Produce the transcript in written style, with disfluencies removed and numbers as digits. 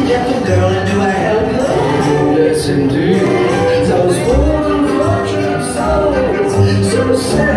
gentle girl, and do I help you? Yes, indeed. Those warm, fortunate souls, so sad.